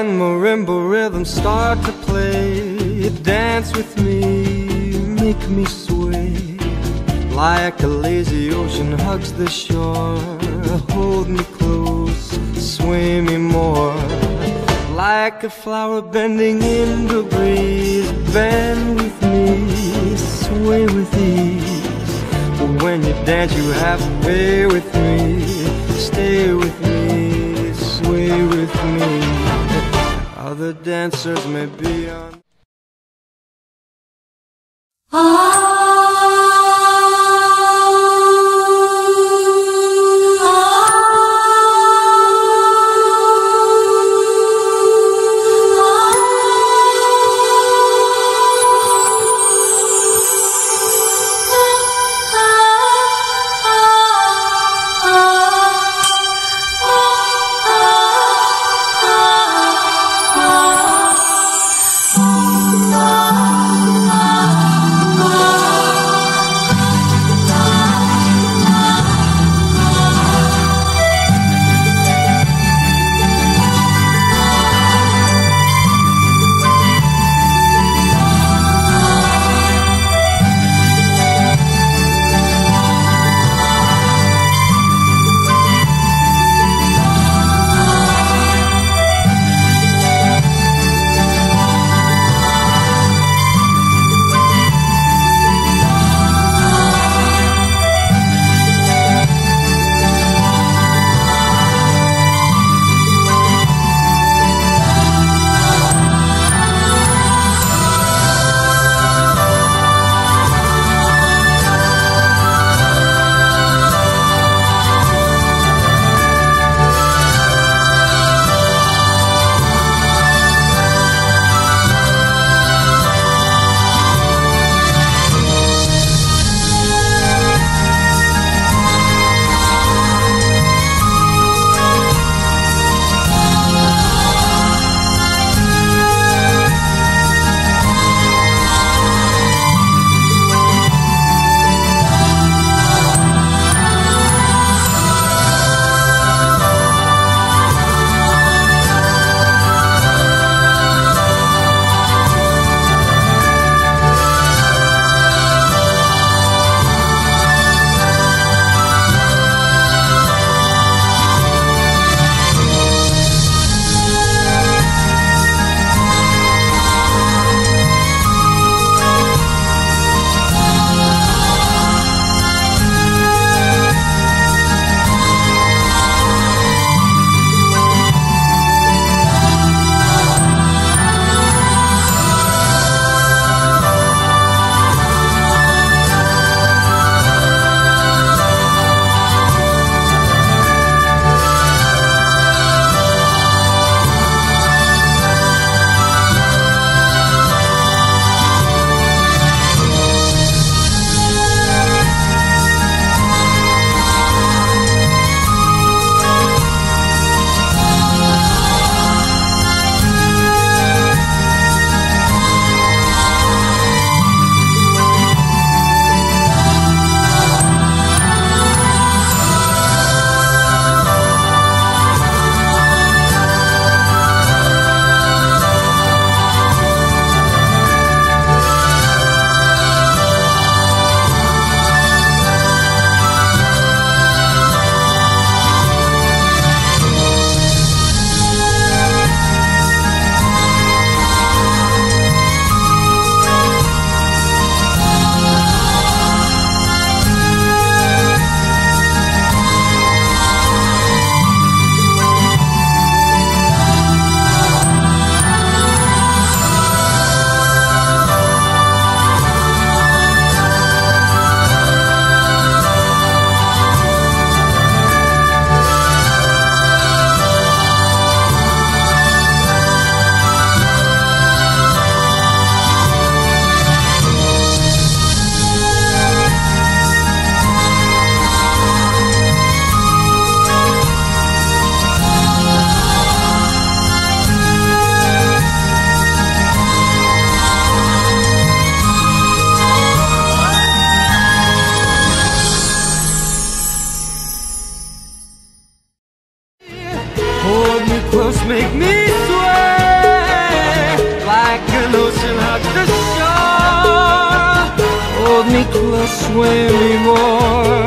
and marimba rhythms start to play. Dance with me, make me sway, like a lazy ocean hugs the shore. Hold me close, sway me more, like a flower bending in the breeze. Bend with me, sway with ease. When you dance you have to pay with me. Stay with me, sway with me. Other dancers may be on. make me sway. me close, sway me more.